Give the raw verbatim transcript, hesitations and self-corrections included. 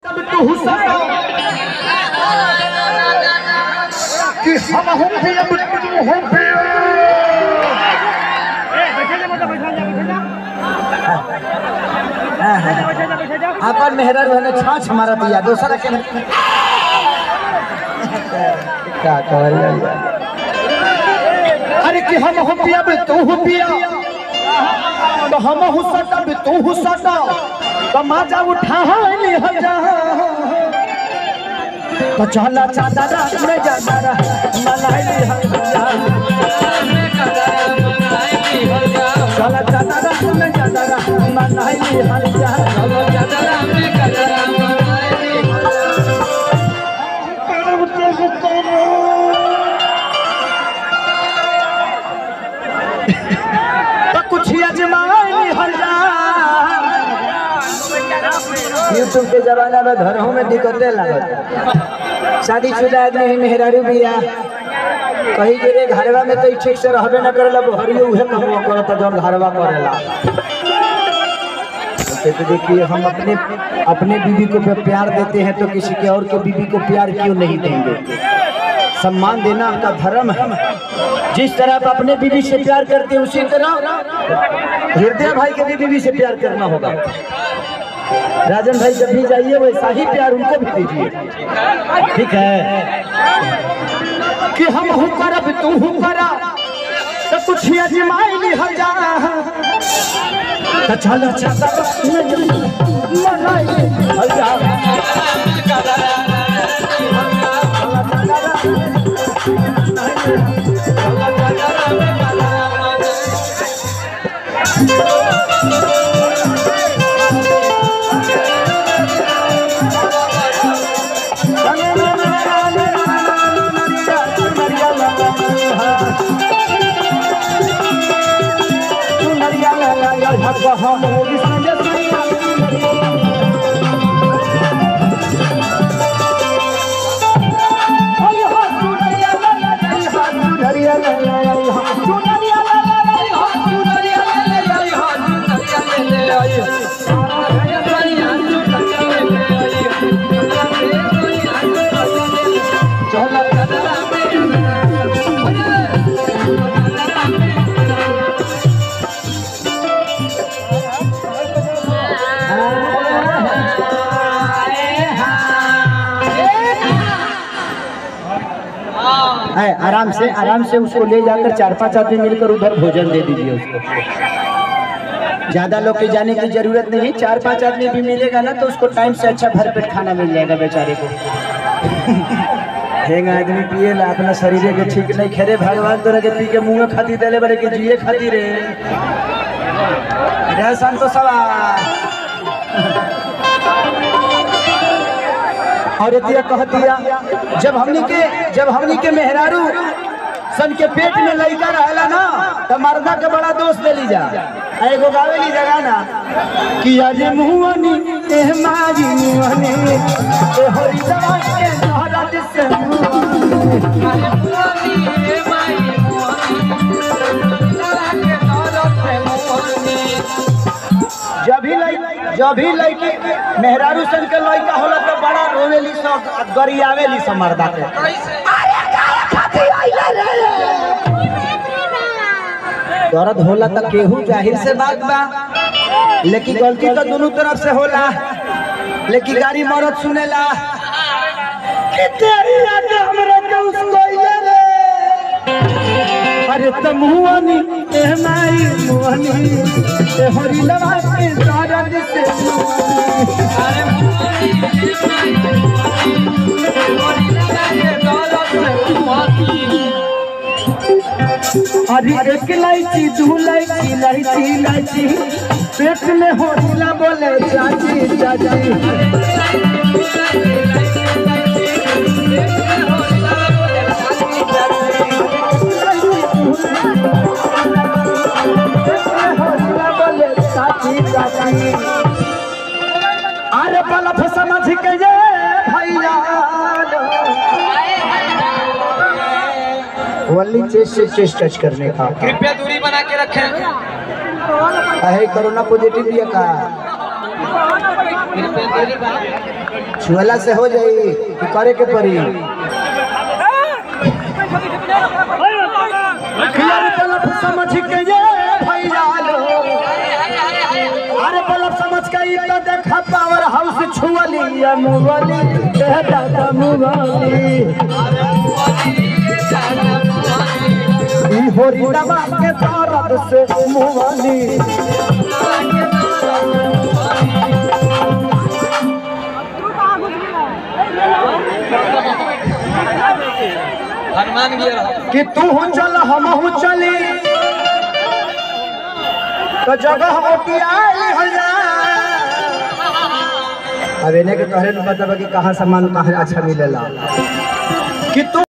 कि हम हो भी अब तू हो भी अपन मेहरा रहने छाछ हमारा दिया दूसरा के क्या कहल जाए। अरे कि हम हो भी अब तू हो पिया तो हम हो सटा भी तू हो सटा तो माजा उठा ले हजा तो चला चादरा में जादरा मनाई हजा चला चादरा में जादरा मनाई हजा चादरा में जादरा तो कुछ अजमाई हजा। यूट्यूब के जमाना में घरों में दिक्कतें लगत शादीशुदा आदमी मेहरारू बिया कहीं गिरे घरवा में तो ठीक से रहबे न करेला हरियो उहे कमवा करता जौन घरवा करेला। तो देखिए हम अपने अपने बीवी को प्यार देते हैं तो किसी के और के बीवी को प्यार क्यों नहीं देंगे। सम्मान देना आपका धर्म है। जिस तरह आप अपने बीवी से प्यार करते हैं उसी तरह हृदय भाई के भी बीवी से प्यार करना होगा। राजन भाई जब भी जाइए वैसा ही प्यार उनको भी दीजिए, ठीक है। कि हम हूँ करब तू हूँ करा तो कुछ अजमाई नहीं हर जा तो चलो है आराम से आराम से उसको ले जाकर चार पांच आदमी मिलकर उधर भोजन दे दीजिए उसको। ज्यादा लोग के जाने की जरूरत नहीं है, चार पांच आदमी भी मिलेगा ना तो उसको टाइम से अच्छा भरपेट खाना मिल जाएगा बेचारे को। हेंग आदमी पिए ला अपना शरीर के ठीक नहीं खेरे भगवान तोरा के पी के मुँह खाती दे बड़े के जिए खाती रे संतोष और कह दिया जब हमनी के जब हमनी के मेहरारू सन के पेट में लड़का रहला ना तो मर्दा के बड़ा दोस्त दे ली जा एगो गावे ली जगह ना कि अरे मुहनी ए मारी मुहनी ए होरी दवा के नहरा से मुहनी ए मारी जब भी जब भी लड़की मेहरारू सन के लड़का होला तो बड़ा रोवेली सब गरियावेली सब मर्दा के दर्द होला तो केहू जाहिर से बात बा, लेकिन गलती तो दोनों तरफ से होला। लेकिन गाड़ी मरद सुनेला कि तेरी याद हमरा के उसको ये रे अरे त मुहनी ए माई मुहनी ए होरी लवा के सारा से अरे मुहनी ए माई मुहनी ए होरी लवा के सारा से अरे एक इलायची दू इलायची इलायची इलायची पेट में होरीला बोले चाची चाची अरे बलफ समझ के ये भैया वली चेस्ट से चेस्ट टच करने का कृपया दूरी बना के रखें। है कोरोना पॉजिटिव दिया का कृपया दूरी बना छुअला से हो जाई कि करे के पड़ी। यार पलप समझ के ये भैया लो, अरे पलप समझ के ये तो देखा पावर हाउस छुअली या मुवाली दादा मुवाली ई होरी दबा के दर्द से मुवाली। हनुमान गिर कि तू चल हम चली तो जगह मोटियाई हो जा। अब इन्हें के तोहरे न बता कि कहाँ सामान कहाँ अच्छा मिलेला कि तू